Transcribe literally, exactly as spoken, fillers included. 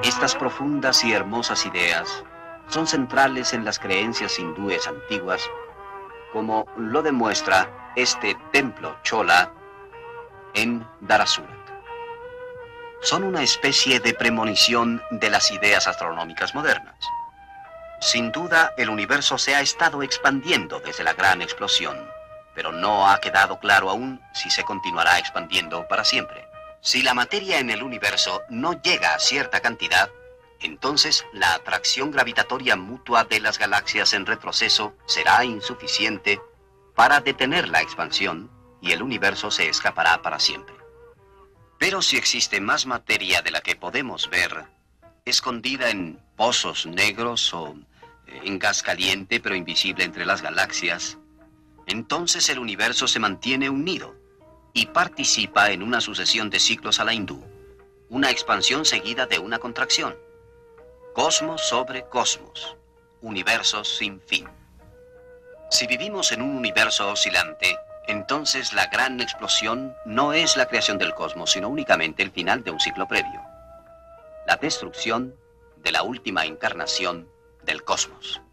Estas profundas y hermosas ideas son centrales en las creencias hindúes antiguas, como lo demuestra este templo chola en Dharasurat. Son una especie de premonición de las ideas astronómicas modernas. Sin duda, el universo se ha estado expandiendo desde la gran explosión, pero no ha quedado claro aún si se continuará expandiendo para siempre. Si la materia en el universo no llega a cierta cantidad, entonces la atracción gravitatoria mutua de las galaxias en retroceso será insuficiente para detener la expansión y el universo se escapará para siempre. Pero si existe más materia de la que podemos ver, escondida en pozos negros o en gas caliente pero invisible entre las galaxias, entonces el universo se mantiene unido y participa en una sucesión de ciclos a la hindú, una expansión seguida de una contracción. Cosmos sobre cosmos, universos sin fin. Si vivimos en un universo oscilante, entonces la gran explosión no es la creación del cosmos, sino únicamente el final de un ciclo previo. La destrucción de la última encarnación del cosmos.